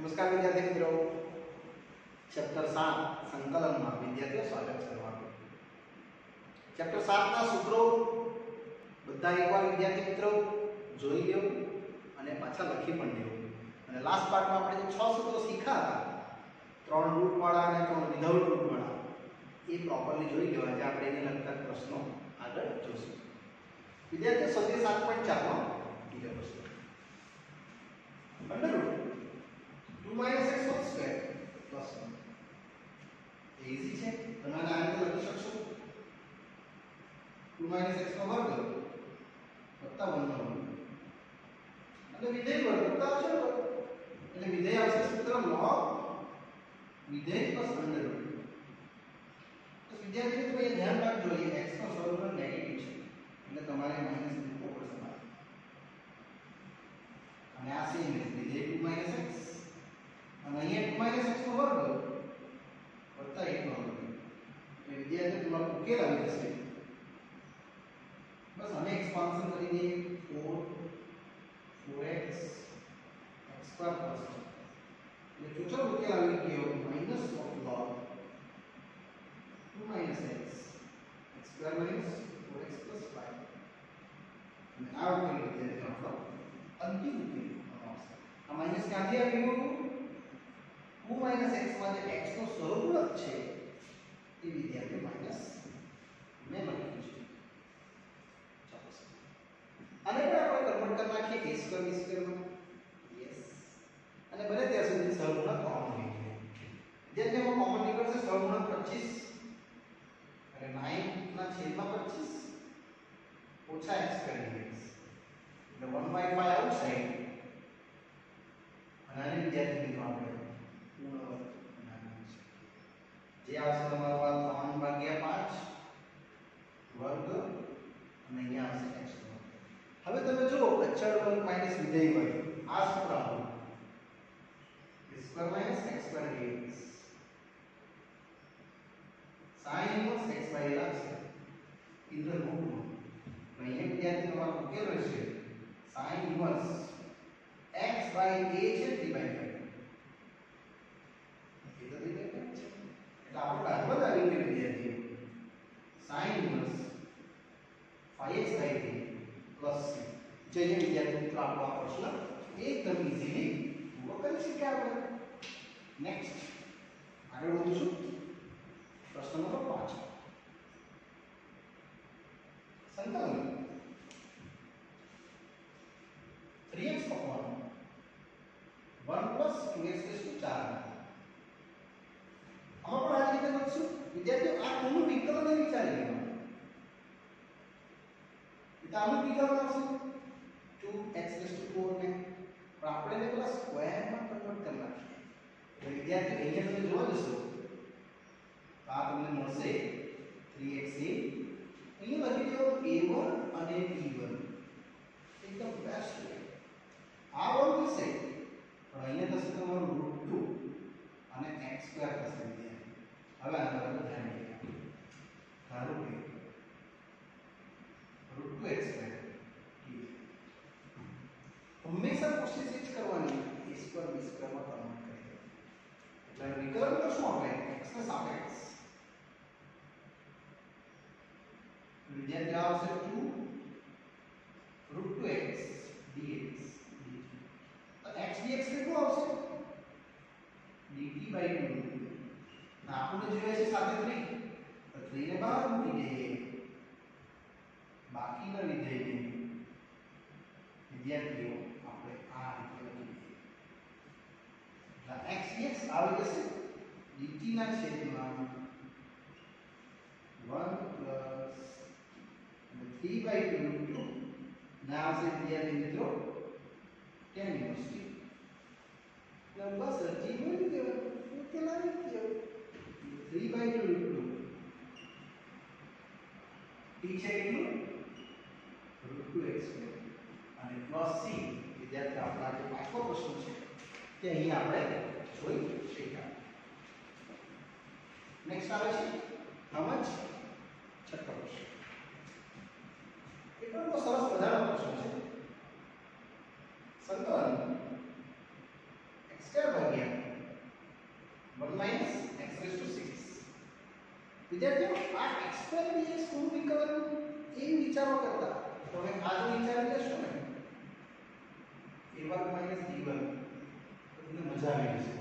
નમસ્કાર વિદ્યાર્થી મિત્રો, ચેપ્ટર 7 સંકલનમાં વિદ્યાર્થીઓ સ્વાગત છે તમારું. ચેપ્ટર 7 ના સૂત્રો બધા એકવાર વિદ્યાર્થી મિત્રો જોઈ લ્યો અને પાછા લખી પણ લ્યો. અને લાસ્ટ પાર્ટમાં આપણે જે 6 સૂત્રો શીખ્યા હતા, 3 રૂટ વાળા અને 3 વિધાઉટ રૂટ વાળા, એ પ્રોપરલી જોઈ લ્યો. આજે આપણે એને લગતા પ્રશ્નો આગળ જોઈશું. વિદ્યાર્થીઓ સ્વાધ્યાય 7.4 નો બીજો પ્રશ્ન, under root 2 - x whole square plus 1. Easy છે, તમે આને આ રીતે લખી શકશો. 2 - x નો વર્ગ વત્તા 1 નો વર્ગ અને વિધેય વર્ગ વત્તા અચળ વર્ગ, એટલે વિધેય આવશે સૂત્ર log વિધેય પ્લસ અંડર રૂટ. તો વિદ્યાર્થીઓ તમે એ ધ્યાન રાખજો, એ x નો સહગુણક નેગેટિવ છે એટલે તમારે માઈનસ મૂકવો પડશે. અને આ સેમ વિધેય 2 - x અને અહીંયા 2 - x નો વર્ગ વત્તા 1 નો વર્ગ, એટલે વિદ્યાર્થી તમારો ઉકેલ આવી જશે. બસ આને એક્સપાન્શન કરી દઈએ 4x x² પ્લસ 1, એટલે ટોટલ ઉકેલ આવી ગયો minus of log 2 - x x² - 4x + 5. અને આ ઉકેલ વિદ્યાર્થી આપણો અંતિમ ઉકેલ આવશે. આ માઈનસ ક્યાંથી આવ્યું? 2 - x માં જે x નો સહગુણક છે એ વિદ્યાર્થી માઈનસ મેં લખ્યું છે. અને પણ આપણે કન્વર્ટ કરી નાખીએ a² b² માં. યસ, અને બને ત્યાં સુધી સહગુણક કોમન લઈ લઈએ. વિદ્યાર્થીઓ કોમન નીકળશે સહગુણક 25 અને 9/25 ઓછા x² dx, એટલે 1/5 આઉટસાઇડ. અને આને વિદ્યાર્થી મિત્રો આપણે જે આવશે તમારો આ 3/5 વર્ગ અને અહીંયા આવશે x વર્ગ. હવે તમે જો અચળ વર્ગ માઈનસ વિધેય વર્ગ, આ સૂત્ર આપણું a² - x² dx sin inverse x/a આવશે ઇન ધ રૂટમાં. અહીંયા વિદ્યાર્થી તમારો ઉકેલ રહેશે sin inverse x/a છે 3/5, એટલે આપણો દાખલો જ આવી ગયો વિદ્યાર્થીઓ. sin inverse 5x/3 plus c. જઈએ વિદ્યાર્થી મિત્રો, આપણો આ પ્રશ્ન એકદમ ઈઝીલી પૂરો કરી શક્યા આપણે. નેક્સ્ટ આગળ વધીશું. પ્રશ્ન નંબર 5, સંકલન 3x upon 1 + 2x⁴. આમાં પણ આ રીતે લખશું વિદ્યાર્થીઓ. આ કોનું વિકલન એ વિચારી લેવાનું. એટલે આનું વિકલન આવશે 2x⁴ ને, પણ આપણે એને પેલા સ્ક્વેરમાં કન્વર્ટ કરી નાખીએ. એટલે વિદ્યાર્થીઓ અહીંયા તમે જોવા જશો તો આ તમને મળશે 3xa. અહીંયા લખી દો a1 અને b1, એકદમ બેસ્ટ છે. આ 1 થશે પણ અહીંયા થશે તમારું √2 અને x² થશે વિદ્યાર્થી. હવે આના પર ધ્યાન આપો. ધારો કે √2x² હંમેશા કોશિશ જ કરવાની a² b² માં કન્વર્ટ કરી દો. એટલે વિકલન કરશું આપણે x ને સાપેક્ષ. વિદ્યાર્થી આવશે 2 √2x dx. તો x dx કેટલું આવશે? dt/2. આપણને જોઈએ છે સાથે 3, તો 3 ને બહાર મૂકી દઈએ. બાકીના વિધેયને વિદ્યાર્થીઓ આપણે આ રીતે લખી દઈએ. એટલે x dx આવી જશે dt ના છેદમાં 1 + 3/2 ના આવશે વિદ્યાર્થી મિત્રો tan inverse t. બસ હજી બોલી દેવાનું, ઉકેલ આવી ગયો. 3/2 t છે કેટલું? √2x² અને પ્લસ c. વિદ્યાર્થી આપણા જે પાંચમો પ્રશ્ન છે તે અહીં આપણે જોઈ શક્યા. નેક્સ્ટ આવે છે સમજ છઠ્ઠો પ્રશ્ન. એ પણ બહુ સરસ મજાનો પ્રશ્ન છે. સંકલન x² / વિદ્યાર્થીઓ આ x સ્ક્વેર dx શું વિકલન એ વિચારો કરતા તમે આ જો વિચારી લેશો ને a વર્ગ માઈનસ b વર્ગ તમને મજા આવી જશે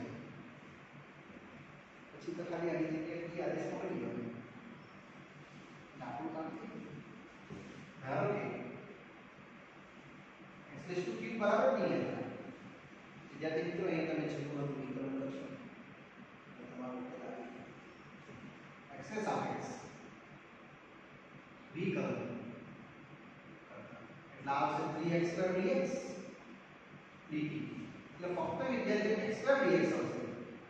પછી તો ખાલી આની જગ્યાએ b આદેશ પકડી લેવાનો આપણું કામ થઈ ગયું ધારો કે x cube બરાબર નહીં લેતા વિદ્યાર્થી મિત્રો અહીંયા તમે છેલ્લું વિકલન કરશો તો તમારું ઉત્તર આવી x સાપેક્ષ વિકલન એટલે આવશે 3x square dx dt એટલે ફક્ત વિદ્યાર્થી x square dx આવશે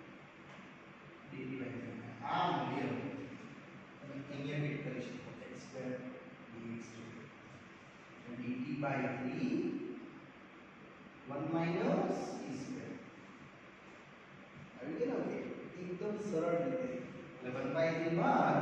dt આ મૂલ્ય તમે અહીંયા ફિટ કરી શકો x square dx dt by 3 1 minus e square આવી ગયું ને એકદમ સરળ રીતે એટલે 1 by 3 માં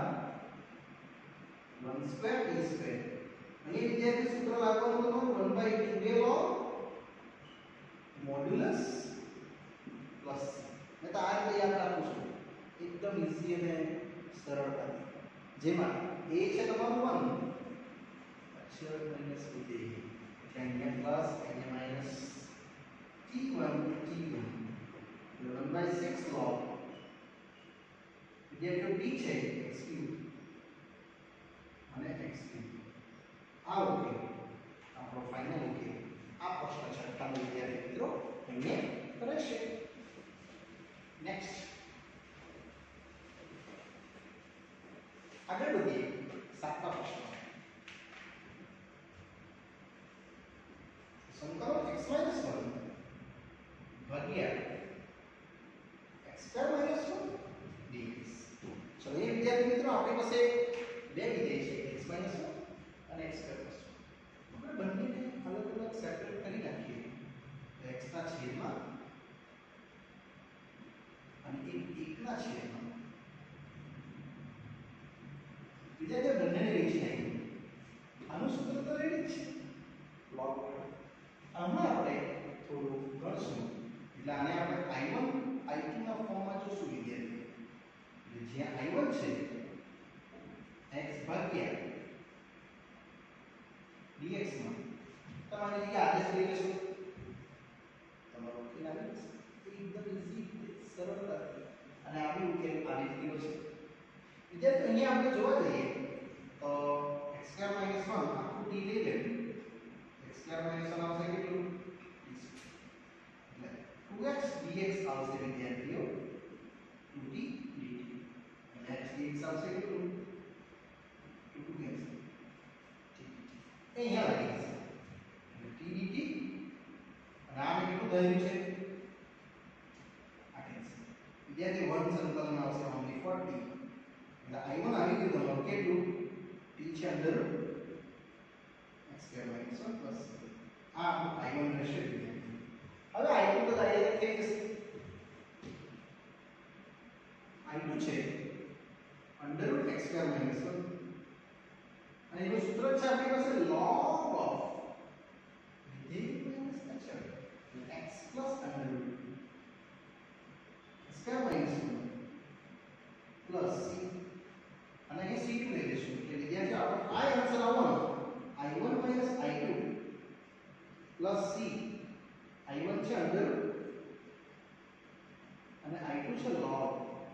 1 square e square અહીં વિદ્યાર્થી સૂત્ર લાગવાનું હતું 1 by 2 log મોડ્યુલસ પ્લસ મેં તો આ રીતે યાદ રાખું છું એકદમ ઈઝી અને સરળતાથી જેમાં a છે તમારું 1 અક્ષર માઈનસ વિધેય એટલે અહીંયા પ્લસ અહીંયા માઈનસ t1 1 by 6 log વિદ્યાર્થીઓ b છે x cube અને x cube આ ઓકે આપણો ફાઇનલ ઓકે આ પ્રશ્ન છઠ્ઠાનો વિદ્યાર્થી મિત્રો અહીંયા રહેશે નેક્સ્ટ આગળ વધીએ સાતમા પ્રશ્ન સંકલન x 1 ભાગ્યા x square minus 1 dx ચલો એ વિદ્યાર્થી મિત્રો આપણી પાસે બે વિધેય છે x minus 1 અને x square plus 1 આપણે બંનેને અલગ અલગ સેપરેટ કરી નાખીએ x ના છેદમાં અને એક ના છેદમાં વિદ્યાર્થીઓ બંનેને વેચી નાખીએ આનું સૂત્ર તો રેડી જ છે log આમાં આપણે થોડું ગણશું એટલે આને આપણે i1 i2 ના ફોર્મમાં જોશું વિદ્યાર્થીઓ એટલે જ્યાં i1 છે x ભાગ્યા dx માં તમારે જે આદેશ લઈ લેશો તમારો ઉકેલ આવી જશે એકદમ ઈઝી સરળતાથી અને આવી ઉકેલ આવી જ ગયો છે વિદ્યાર્થીઓ અહીંયા આપણે જોવા જઈએ તો x square minus 1 આખું d લઈ લેવું x square minus 1 આવશે કેટલું એટલે 2x dx આવશે વિદ્યાર્થીઓ 2t dt અને x dx આવશે કેટલું 2x અહીંયા લખી દઈશું t dt અને આ કેટલું દર્યું છે આ કેન્સલ વિદ્યાર્થી 1 સંકલન આવશે only for t એટલે i1 આવી ગયું તમારું કેટલું t છે અંદર x square minus 1 plus આ આપણું i1 રહેશે વિદ્યાર્થી હવે i2 તો ડાયરેક્ટ થઈ જશે i2 છે under root x square minus 1 અને એનું સૂત્ર છે આપણી પાસે log of વિધેય માઈનસ અચળ x plus under root x square minus 1 plus c અને અહીં c2 લઈ લેશું એટલે વિદ્યાર્થીઓ આપણો આ આન્સર આવવાનો i1 minus i2 plus c i1 છે અંદર અને i2 છે log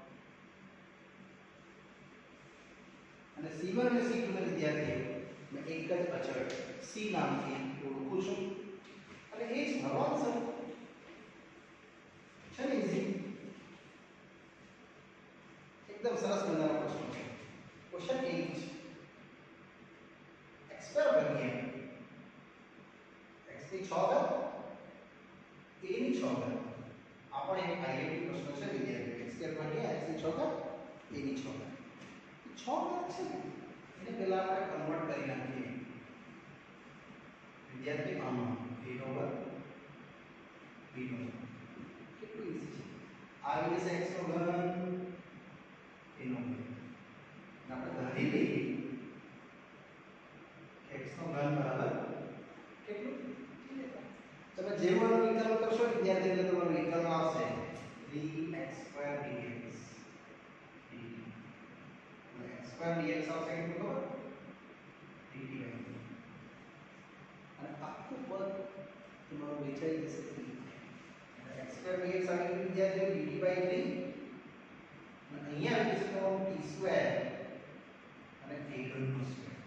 અને c1 અને c2 ના વિદ્યાર્થીઓ મેં એક જ અચળ c નામથી ઓળખું છું અને એ જ મારો આન્સર છે ને ઈઝી એકદમ સરસ મજાનો પ્રશ્ન છે ક્વેશ્ચન 8 x સ્ક્વેર ભાગ્યા x ની 6 ઘાત a ની 6 ઘાત આપણે એક આઈએમપી પ્રશ્ન છે વિદ્યાર્થીઓ x સ્ક્વેર ભાગ્યા x ની 6 ઘાત a ની 6 ઘાત 6 ઘાત છે ને એને પહેલા આપણે કન્વર્ટ કરી નાખીએ વિદ્યાર્થી આમાં a નો વર્ગ b નો વર્ગ કેટલું ઈઝી છે આવી જશે x નો ઘન a નો ઘન આપણે ધારી લઈએ x નો ઘન બરાબર કેટલું તમે જે પણ વિકલ્પ કરશો વિદ્યાર્થી એટલે તમારું વિકલ્પ આવશે 3x² dx dt x² dx આવશે કેટલું ખબર dt અને આખું પદ તમારું વેચાઈ જશે x સ્ક્વેર dx આવી ગયું વિદ્યાર્થીઓ dt by 3 અને અહીંયા આવી જશે તમારું t સ્ક્વેર અને a ઘનનો સ્ક્વેર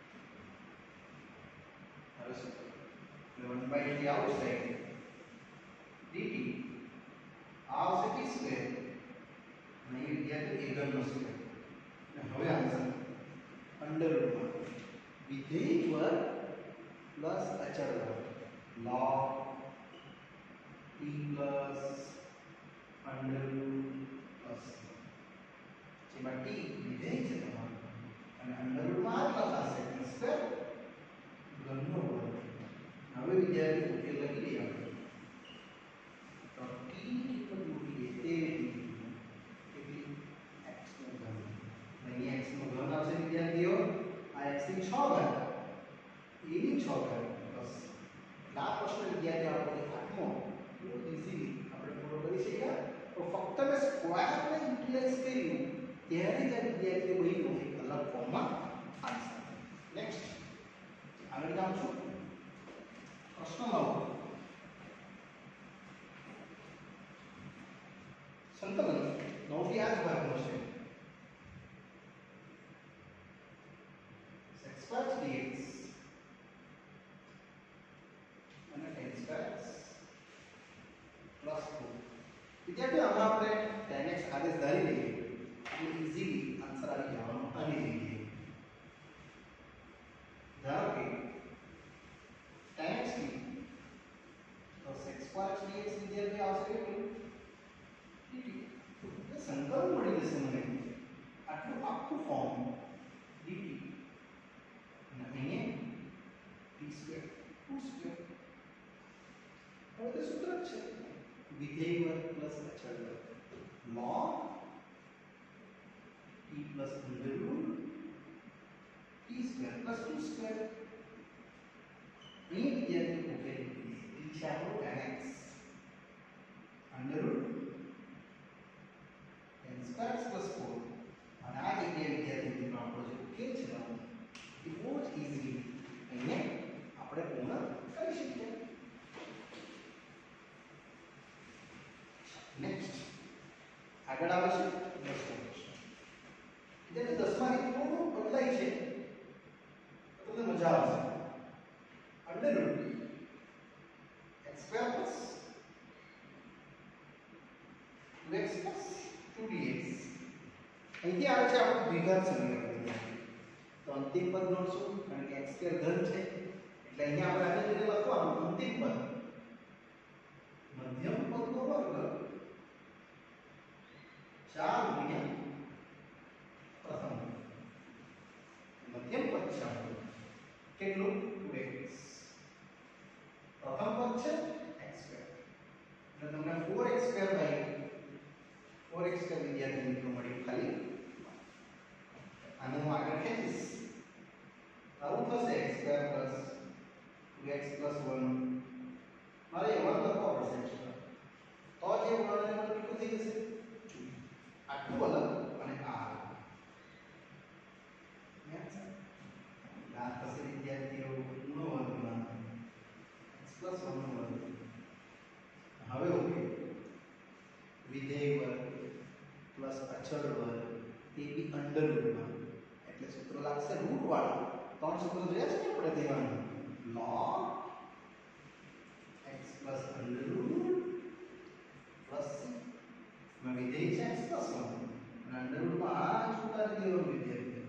હવે શું 1 by 3 આઉટસાઇડ dt આવશે t સ્ક્વેર અને એ વિદ્યાર્થી a ઘનનો સ્ક્વેર અને હવે આન્સર અંડર રૂટમાં વિધેય પર પ્લસ અચળ વર્ગ log t plus under root plus જેમાં t વિધેય છે તમારું અને અંડર રૂટમાં આટલા થશે t સ્ક્વેર ઘનનો વર્ગ હવે વિદ્યાર્થી ઉકેલ લખી દઈએ આપણે તો t ની કિંમત મૂકી દઈએ તે કેટલી x નો ઘન અહીં x નો ઘન આવશે વિદ્યાર્થીઓ આ x ની 6 ઘાત a ની 6 ઘાત પ્લસ આ પ્રશ્ન વિદ્યાર્થી આપણે આઠમો બહુ ઈઝીલી આપણે પૂરો કરી શકીએ તો ફક્ત મેં સ્ક્વેરને યુટિલાઇઝ કર્યું ત્યારે જ વિદ્યાર્થીઓ બન્યું એક અલગ ફોર્મમાં આન્સર નેક્સ્ટ આગળ જાઉં છું પ્રશ્નમાં સંકલન 9 થી 8 ભાગનો છે x plus dx અને tan square plus 2 વિદ્યાર્થીઓ આમાં આપણે tan x આદેશ ધારી લઈએ એટલે ઈઝીલી આન્સર આવી જવાનો આની જગ્યાએ ધારો કે tan x ની તો x plus dx વિદ્યાર્થીઓ આવશે કેટલું dt એટલે સંકલન મળી જશે મને આટલું આખું ફોર્મ dt અને અહીંયા t સ્ક્વેર 2 સ્ક્વેર હવે તે સૂત્ર છે વિધેય વર્ગ પ્લસ અચળ વર્ગ log t plus under root t square plus 2 square અહીં વિદ્યાર્થી ઉકેલ t છે આપણો tan x under root tan square plus 4 અને આ જગ્યાએ વિદ્યાર્થી મિત્રો આપણો જે ઉકેલ છે એ બહુ જ ઈઝીલી અહીંયા આપણે પૂર્ણ કરી શકીએ નેક્સ્ટ આગળ આવે છે 10મો પ્રશ્ન એટલે 10માં થોડું બદલાય છે તો તમને મજા આવશે under root x square plus 2x plus 2dx અહીંથી આવે છે આપણું દ્વિઘાત સમીકરણ તો અંતિમ પદ નોટશું કારણ કે x સ્ક્વેર ઘન છે એટલે અહીંયા આપણે આને રીતે લખવાનું અંતિમ પદ મધ્યમ પદનો વર્ગ 4 ગુણ્યા પ્રથમ મધ્યમ પદ છે આપણું કેટલું 2x પ્રથમ પદ છે x સ્ક્વેર એટલે તમને 4x square by 4x square વિદ્યાર્થી મિત્રો મળી ખાલી આને હું આગળ ખેંચીશ આવું થશે x square plus 2x plus 1 મારે એ 1 લખવા પડશે એક્સ્ટ્રા તો જે 1 ને 1 કેટલું થઈ જશે આટલું અલગ અને આ આ થશે વિદ્યાર્થીઓ નો વર્ગમાં x પ્લસ 1 નો વર્ગ હવે ઓકે વિધેય વર્ગ પ્લસ અચળ વર્ગ તે બી અંડર રૂટમાં એટલે સૂત્ર લાગશે રૂટ વાળું ત્રણ સૂત્ર જોયા છે ને આપણે દેવાનું log x plus under root plus માં વિધેય છે x plus 1 અને અંડર રૂટમાં આ જ ઉતારી દેવાનું વિદ્યાર્થી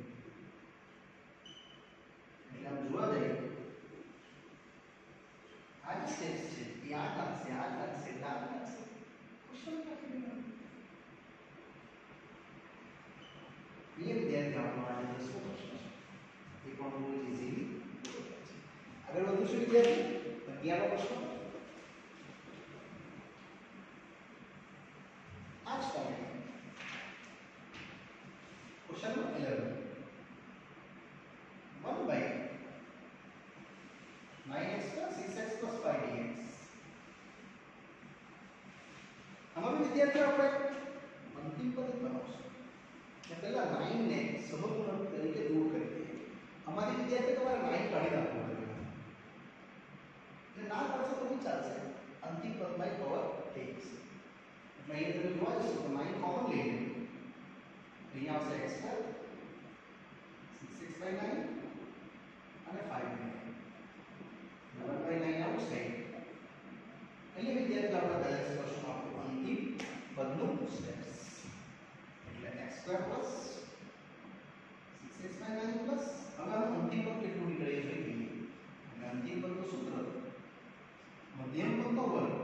એટલે આમ જોવા જઈએ આ જ સ્ટેપ્સ છે યાદ રાખશે ક્વેશ્ચન લખી દેવાનું ये विद्यार्थी આપણો આજે 10મો પ્રશ્ન છે એ પણ બહુ ઈઝીલી આગળ વધીશું વિદ્યાર્થી 11મો પ્રશ્ન આ જ topic question number 11 1 by 9x plus 6x plus 5dx આમાં વિદ્યાર્થીઓ આપણે અંતિમ પદ બનાવશું પહેલા 9 ને સહગુણક તરીકે દૂર કરી દઈએ. અમારી વિદ્યાર્થી તમારે 9 કાઢી નાખવું પડે. એટલે ના કરશો તો બી ચાલશે. અંતિમ પદમાં કવર થઈ જશે. એટલે અહીંયા તમે જોવા જશો તો 9 કોમન લઈ લો. અહીંયા આવશે x સ્ક્વેર 6x/9 અને 5/9. 1/9 આઉટસાઇડ. અહીંયા વિદ્યાર્થી આપણે બેલેન્સ કરશું આપણું અંતિમ પદનું સ્ટેપ્સ. એટલે x² + 6x/9 પ્લસ હવે અંતિમ પદ કેટલું નીકળે છે જોઈએ. એટલે અંતિમ પદનું સૂત્ર મધ્યમ પદનો વર્ગ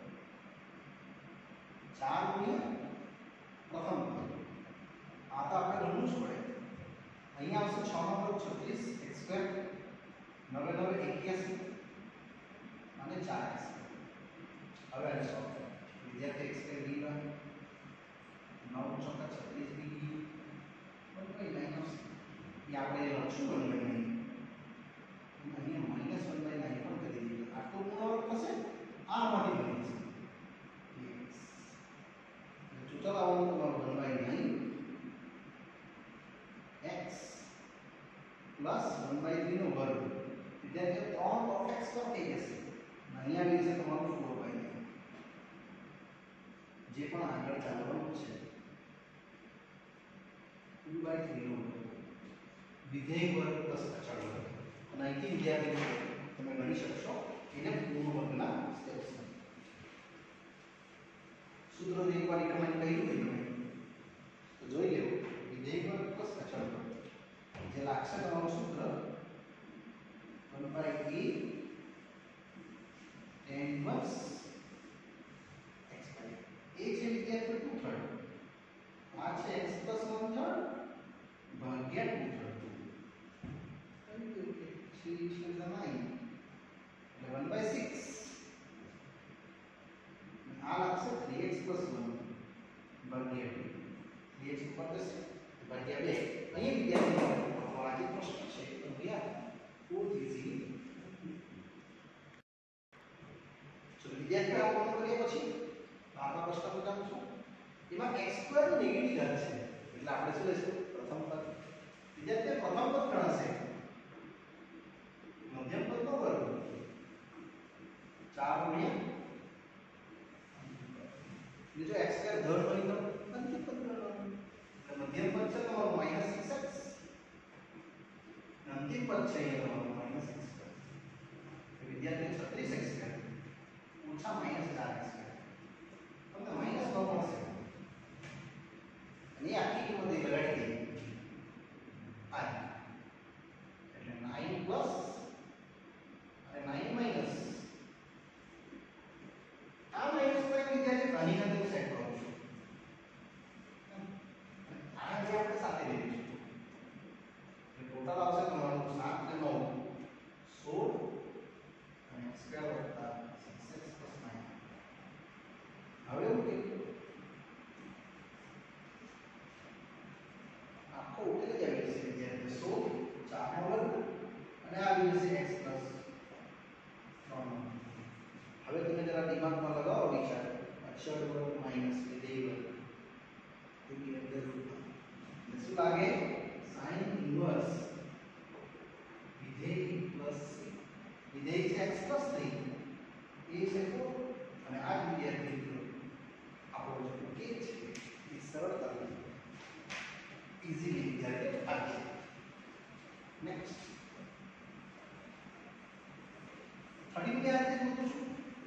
4 ગુણ્યા પ્રથમ પદ. આ તો આપણે ગણવું જ પડે. અહીંયા આવશે 6 નો વર્ગ 36 x² 9 9 81 અને 4x. હવે આને સોલ્વ કરો. વિદ્યાર્થી x² b1 9 × 36 b 1/9 આવશે. એ આપણે લખશું 1/9. અહીંયા -1/9 પણ કરી દઈએ. આટલું પૂર્ણ થશે. આમાંથી બની જશે. ટોટલ આવવાનું તમારું 1/9 x પ્લસ 1/3 નો વર્ગ. વિદ્યાર્થીઓ 3 પરફેક્ટ સ્ક્વેર થઈ જશે. અહીંયા આવી જશે તમારું 4/9. જે પણ આગળ ચાલવાનું છે 2/3 નો વિધેય વર્ગ પ્લસ અચળ વર્ગ. અને અહીંથી વિદ્યાર્થીઓ તમે ગણી શકશો એને પૂર્ણ વર્ગના સ્ટેપ્સ. સૂત્ર એકવાર રિકમેન્ડ કર્યું હોય તમે તો જોઈ લેવું. વિધેય વર્ગ પ્લસ અચળ વર્ગ જે લાગશે તમારું સૂત્ર 1/8 tan 1 x/. એ છે વિદ્યાર્થીઓ 2/3. આ છે x + 1/3 ભાગ્યા 2/3. Three is 9. 1/6. આ લાગશે 3x + 1 ભાગ્યા 2. 3x ઉપર જશે ભાગ્યા 2. અહીં વિદ્યાર્થીઓ આ જે પ્રશ્ન છે તો ભૈયા ખૂબ ઇઝી. ચલો વિદ્યાર્થીઓ આ પૂર્ણ કર્યા પછી આગળ પ્રશ્ન પૂછાવું છું. એમાં x² નું નેગેટિવ ઘાત છે. એટલે આપણે શું લઈશું? પ્રથમ પદ. વિદ્યાર્થીઓ પ્રથમ પદ ગણાશે મધ્યમ પદનો વર્ગ 4 ગુણ્યા બીજો x² ધન હોય તો અંતિમ પદ ગણવાનું. એટલે મધ્યમ પદ છે તમારું -6x. અંતિમ પદ છે અહીંયા તમારું -x². વિદ્યાર્થીઓ 36x² ઓછા -4x². તમને માઈનસ ન મળશે. અને આખી કિંમત એ લગાડી દઈએ. આ એટલે 9 પ્લસ અને 9 માઈનસ. આ માઈનસ પોઈન્ટ વિદ્યાર્થી અહીં નથી સેટ કરું છું. આ જે આપણે સાથે લઈ લઈશું. એટલે ટોટલ આવશે તમારું 7 ને 9 16 અને x² + 6x + 9. હવે હું કે આખો ઉકેલ જ આવી જશે વિદ્યાર્થી. 16 4 નો વર્ગ અને આવી જશે x + 3. હવે તમે જરા દિમાગમાં લગાવો વિચાર. અચળ વર્ગ માઈનસ વિધેય વર્ગ એની અંદર રૂપમાં શું લાગે? sin ઇન્વર્સ વિધેય પ્લસ વિધેય છે x + 3 એ છે 4. અને આ વિદ્યાર્થી મિત્રો આપણો જે ઉકેલ છે એ સરળતાથી ઇઝીલી વિદ્યાર્થીઓ આવી જાય. નેક્સ્ટ 30 વિદ્યાર્થી પૂછું છું.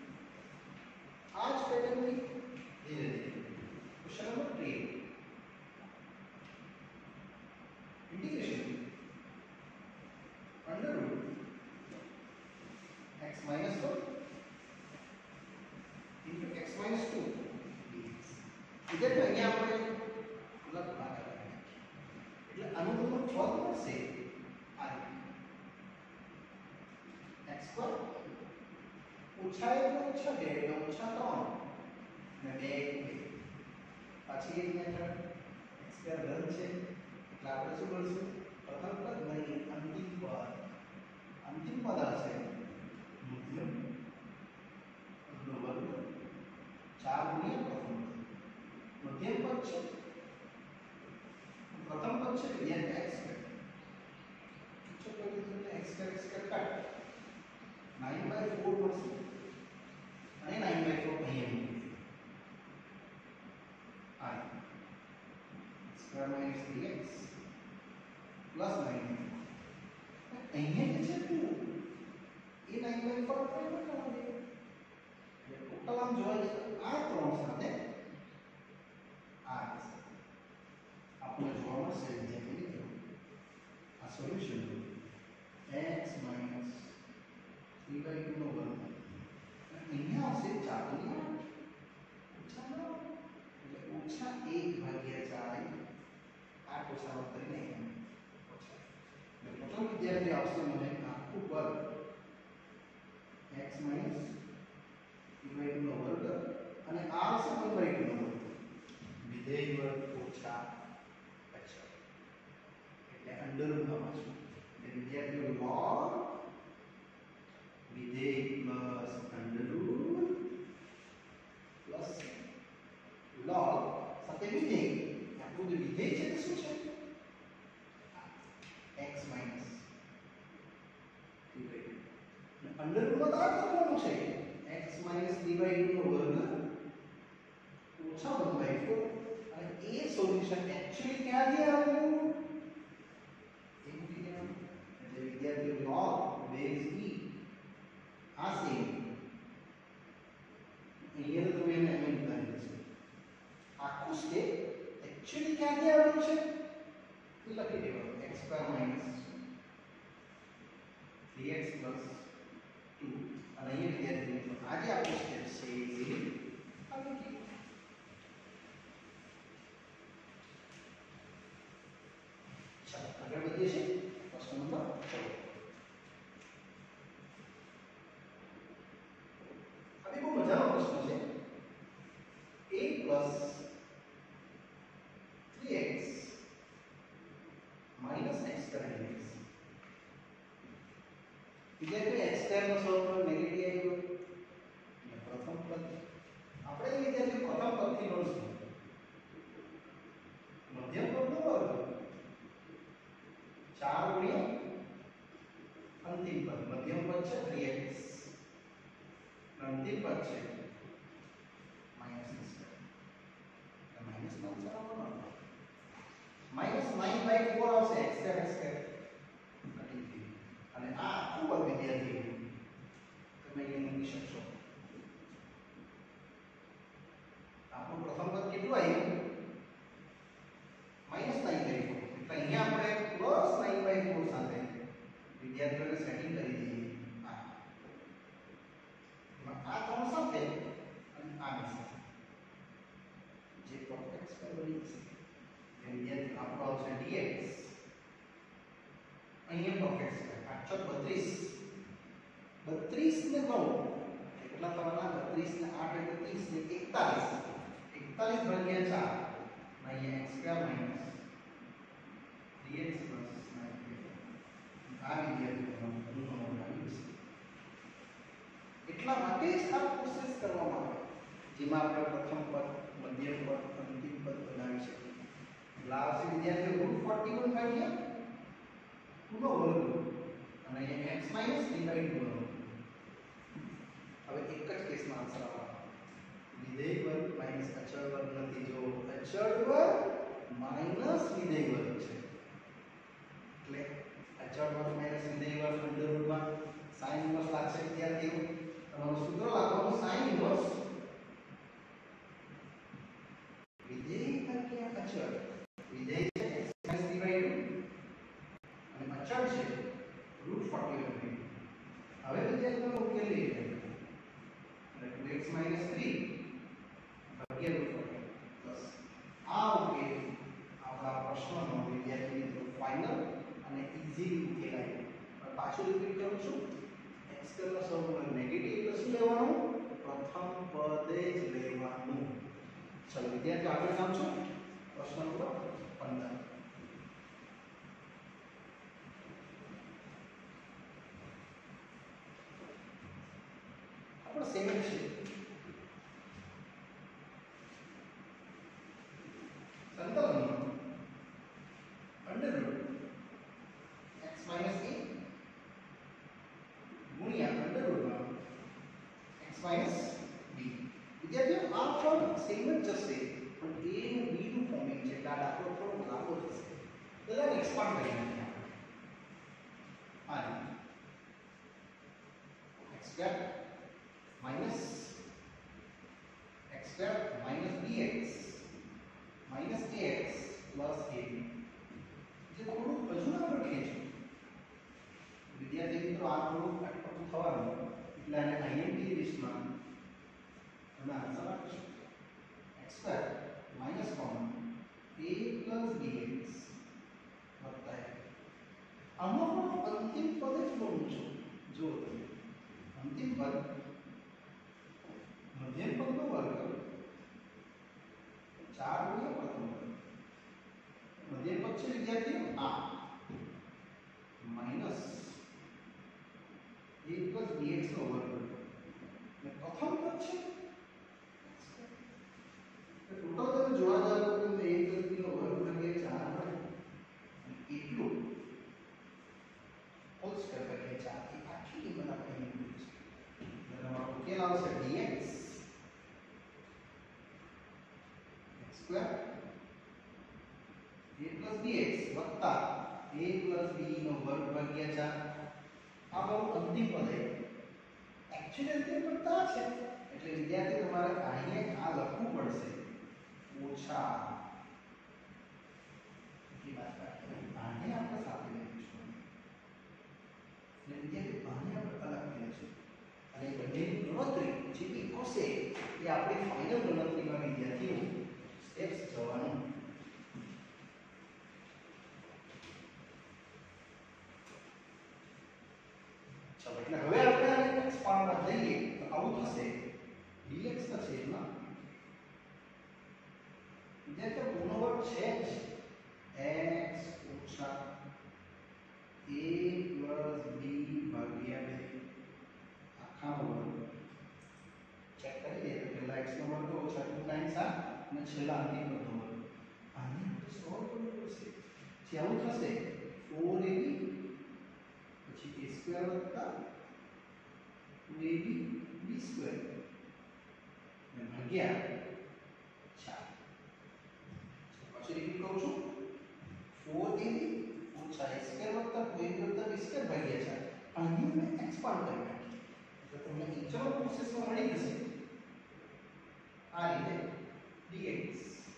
આ જ પેટર્નની ધીરે ધીરે question number 3 integration √x - 1 into x - 2 dx. વિદ્યાર્થીઓ અહીંયા આપણે મતલબ ભાગાકાર એટલે આનું પદ મળશે આ x² ઓછા 1 નો ઓછા 2 એટલે ઓછા 3 અને 2 પાછી એક મેથડ x² રદ છે એટલે આપણે શું કરીશું? પ્રથમ પદ નહીં અંતિમ પદ. અંતિમ પદ આવશે મધ્યમ પદનો વર્ગ 4 ગુણ્યા પ્રથમ પદ. મધ્યમ પદ છે છે વિદ્યાર્થી x સ્ક્વેર ટીચર કરી દીધું x સ્ક્વેર કાઢ 9/4 મળશે અને 9/4 અહીંયા મૂકી I square minus 3x plus 9 અહીંયા જે છે તું એ 9/4 આપણે બતાવવા દે એટલે ટોટલ આમ જોવા જઈએ આ ત્રણ સાથે આ આપણે જોવા મળશે વિદ્યાર્થી મિત્રો આ સોલ્યુશન x માઈનસ 3/2 નો વર્ગ અહીંયા આવશે 4 ની ઓછા 9 એટલે ઓછા 1/4 આ ઓછા કરીને ઓછા એટલે ટોટલ વિદ્યાર્થી આવશે મને આખું વર્ગ x માઈનસ 3/2 નો વર્ગ અને આ આવશે 1/2 નો વર્ગ વિધેય વર્ગ ઓછા અચળ એટલે અંડર રૂટમાં પાછું એટલે વિદ્યાર્થીઓ log વિધેય plus under root plus log સાથે વિધેય આપણું જે વિધેય છે તે શું છે x માઈનસ 3/2 અંડર રૂટમાં તો આ કરવાનું છે x માઈનસ 3/2 નો વર્ગ ઓછા 1/4 અને એ સોલ્યુશન એક્ચ્યુઅલી ક્યાંથી આવ્યું એ મૂકી દેવાનું એટલે વિદ્યાર્થીઓ log બેઝ e આ સેમ અહીંયા તો તમે એને એમ ઉતારી દેશો આખું સ્ટેપ એક્ચ્યુઅલી ક્યાંથી આવ્યું છે એ લખી દેવાનું x square minus 3x plus 2 અને અહીંયા વિદ્યાર્થીઓ આજે આપણું સ્ટેપ છે આ લખી ચાલો આગળ વધીએ છીએ પ્રશ્ન નંબર 14 હવે બહુ મજાનો પ્રશ્ન છે a plus 3x minus x square dx વિદ્યાર્થીઓ x સ્ક્વેર નો સ્વરૂપ નેગેટિવ આવ્યો એટલે પ્રથમ પદ આપણે વિદ્યાર્થીઓ પ્રથમ પદથી ગણશું મધ્યમ પદનો વર્ગ 4 ગુણ્યા અંતિમ પદ મધ્યમ પદ છે 3x અંતિમ પદ છે માઈનસ x સ્ક્વેર માઈનસ નો ઉચ્ચારવાનો માઈનસ 9/4 આવશે x સ્ક્વેર અને આ આખું વર્ગ વિદ્યાર્થીઓ તમે અહીંયા મૂકી શકશો આપણું પ્રથમ પદ કેટલું આવ્યું -9/4 એટલે અહીંયા આપણે પ્લસ 9/4 સાથે વિદ્યાર્થીઓને સેટિંગ કરી દઈએ આ ત્રણ સાથે અને આની સાથે જે પરફેક્ટ સ્ક્વેર બની જશે વિદ્યાર્થી આપણો આવશે dx અહીંયા પરફેક્ટ સ્ક્વેર 32 ને 9 કેટલા થવાના 32 ને 8 એટલે 30 ને 41 ભાગ્યા 4 અહીંયા x square minus dx plus 9 આ વિદ્યાર્થીઓનો અનુભવ આવ્યું છે એટલા માટે જ આ પ્રોસેસ કરવામાં આવે જેમાં આપણે પ્રથમ પદ મધ્યમ પદ અંતિમ પદ બનાવી શકીએ એટલે આવશે વિદ્યાર્થીઓ √41 ભાગ્યા 2 નો વર્ગ અને અહીંયા x માઈનસ 3/2 નો હવે એક જ કેસમાં આન્સર આવવાનો વિધેય વર્ગ માઈનસ અચળ વર્ગ નથી જો અચળ વર્ગ માઈનસ વિધેય વર્ગ છે એટલે અચળ વર્ગ માઈનસ વિધેય વર્ગ અંડર રૂટમાં sin ઇન્વર્સ લાગશે વિદ્યાર્થીઓ તમારું સૂત્ર લાગવાનું sin ઇન્વર્સ વિધેય ભાગ્યા અચળ વિધેય છે x માઈનસ 3/2 અને અચળ છે √41 હવે વિદ્યાર્થીઓ ઉકેલ લઈએ એટલે 2x - 3 ભાગ્યા √41 પ્લસ આ ઉકેલ આપણા પ્રશ્નનો વિદ્યાર્થી મિત્રો ફાઇનલ અને ઈઝીલી ઉકેલાય પાછું રિપીટ કરું છું x સ્ક્વેર નો સૌથી નેગેટિવ એટલે શું લેવાનું પ્રથમ પદ જ લેવાનું ચલો વિદ્યાર્થીઓ આગળ જાઓ છો પ્રશ્ન નંબર 15 આપણે સેમ છે સંકલન દાખલો સેમ જ જશે પણ a અને b નું ફોર્મિંગ છે એટલે આ દાખલો થોડો લાંબો થશે એટલે એક્સપાન્ડ કરી નાખીએ આપણે x square minus x square minus bx minus ax plus ab જે થોડું હજુ આગળ ખેંચો વિદ્યાર્થી મિત્રો આ થોડું અટપટું થવાનું એટલે આને આઈએમપી લિસ્ટમાં તમે આન્સર આપી શકો x square minus common a plus bx વત્તા આમાં પણ અંતિમ પદ જ બહુ ઊંચો જો તમે અંતિમ પદ મધ્યમ પદનો વર્ગ 4 ગુણ્યા પ્રથમ પદ મધ્યમ પદ છે વિદ્યાર્થીઓ આ માઈનસ a plus bx નો વર્ગ અને પ્રથમ પદ છે ટોટલ તમે જોવા જાવ તો તમને a plus b નો વર્ગ ભાગ્યા 4 મળે અને એટલું હોલ સ્ક્વેર ભાગ્યા 4 એ આખી કિંમત આપણે અહીં મૂકીશું એટલે તમારો ઉકેલ આવશે dx square a plus bx વત્તા a plus b નો વર્ગ ભાગ્યા 4 આ બહુ અંતિમ પદ છે એક્ચ્યુઅલી અંતિમ પદ આ છે એટલે વિદ્યાર્થી તમારે અહીંયા આ લખવું પડશે ઓછા की बात करते हैं आने आपका साथ में लिखશું એટલે વિદ્યાર્થી આને આપણે અલગ કરીશું અને બંનેની ગણતરી જે બી હશે એ આપણી ફાઇનલ ગણતરીમાં વિદ્યાર્થીઓ સ્ટેપ્સ જવાનું ચલો એટલે હવે આપણે આને એક્સપાન્ડમાં લઈએ તો આવું થશે dx ના છેદમાં વિદ્યાર્થીઓ ગુણનો વર્ગ છે જ x ઓછા a plus b ભાગ્યા 2 આખાનો વર્ગ ચેક કરી દઈએ તો પહેલા x નો વર્ગ ઓછા 2 ટાઈમ્સ આ અને છેલ્લા અંતિમ પદનો વર્ગ આને આપણે સોલ્વ કરવું પડશે જે આવું થશે 4ab પછી a સ્ક્વેર વત્તા 2ab b સ્ક્વેર અને ભાગ્યા 4 પછી રિપીટ કરું છું 4ab ઓછા a સ્ક્વેર વત્તા 2ab વત્તા b સ્ક્વેર ભાગ્યા 4 અહીં મેં એક્સપાન્ડ કરી નાખી એટલે તમને ઇન્ટરનલ પ્રોસેસમાં મળી જશે આ રીતે dx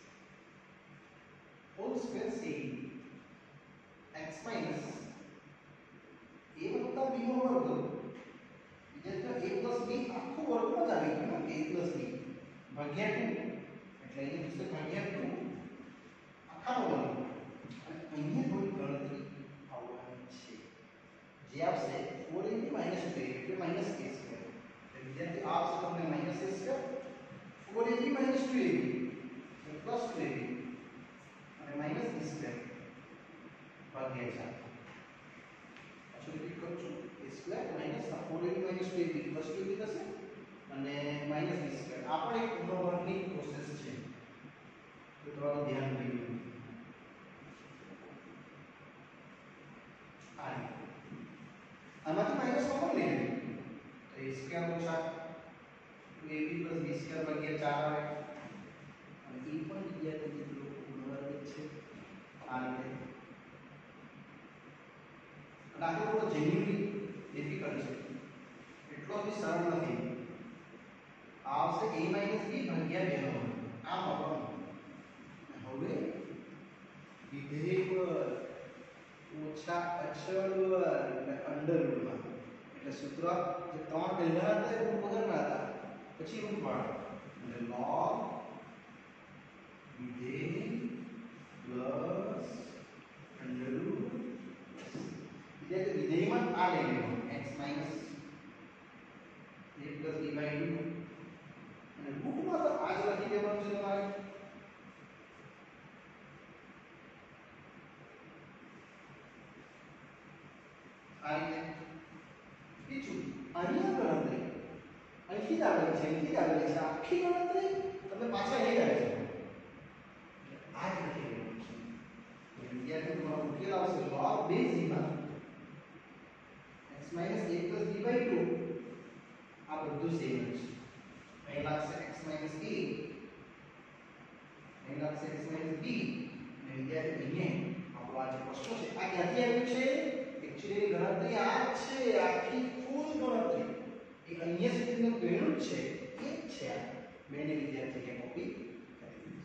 whole square same x minus a વત્તા b નો વર્ગ એટલે a plus b આખું વર્ગમાં જ આવી ગયું a plus b ભાગ્યા 2 એટલે અહીં થશે ભાગ્યા 2 આખાનો વર્ગ અને અહીંયા થોડી ગણતરી આવવાની છે જે આપશે 4ab - 2ab એટલે -a સ્ક્વેર એટલે વિદ્યાર્થી આપશે તમને -a સ્ક્વેર 4ab - 2ab એટલે +2ab અને -b સ્ક્વેર ભાગ્યા 4 પાછું રિપીટ કરું છું a square minus 4ab - 2ab +2ab થશે અને -b સ્ક્વેર આ પણ એક ગુણનો વર્ગની પ્રોસેસ છે તો થોડું ધ્યાન રાખજો આમાંથી માઈનસ કોમન લઈ લો તો a સ્ક્વેર ઓછા 2ab + b સ્ક્વેર ભાગ્યા 4 આવે અને એ પણ વિદ્યાર્થી મિત્રો ગુણનો વર્ગ છે આ રીતે દાખલો થોડો જેન્યુઅલી ડિફિકલ્ટ છે એટલો બી સરળ નથી આ આવશે a - b ભાગ્યા 2 નો આ મળવાનો હવે વિધેય પર ઓછા અચળ વર્ગ એટલે અંડરરૂટમાં એટલે સૂત્ર જે ત્રણ પહેલા હતા એ રૂટ વગરના હતા પછી રૂટ વાળો એટલે log વિધેય પ્લસ અંડરરૂટ એટલે વિધેયમાં આ લઈ લેવાનું x minus a plus b by 2 અને રૂટમાં તો આ જ લખી દેવાનું છે તમારે આ રીતે બીજું અહીંયા ગણતરી અહીંથી જ આવેલી છે આખી ગણતરી તમે પાછા લઈ આવે છે આ જ લખી દેવાનું છે વિદ્યાર્થી તમારો ઉકેલ આવશે log બેઝમાં x minus a plus b by 2 આ બધું સેમ છે પહેલા છે x minus a બંને વિદ્યાર્થીએ કોપી કરી દીધી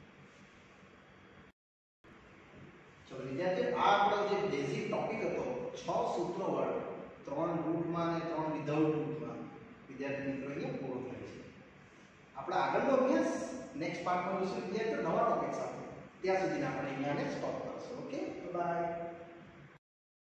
છે. ચલો વિદ્યાર્થીઓ, આ આપણો જે બેઝિક ટોપિક હતો 6 સૂત્રો વાળો 3 રૂટમાં અને 3 વિધાઉટ રૂટમાં, વિદ્યાર્થી મિત્રો અહીંયા પૂરો થાય છે. આપણે આગળનો અભ્યાસ નેક્સ્ટ પાર્ટમાં જોઈશું વિદ્યાર્થીઓ નવા ટોપિક સાથે. ત્યાં સુધીના આપણે અહીંયા સ્ટોપ કરશું. Okay, by.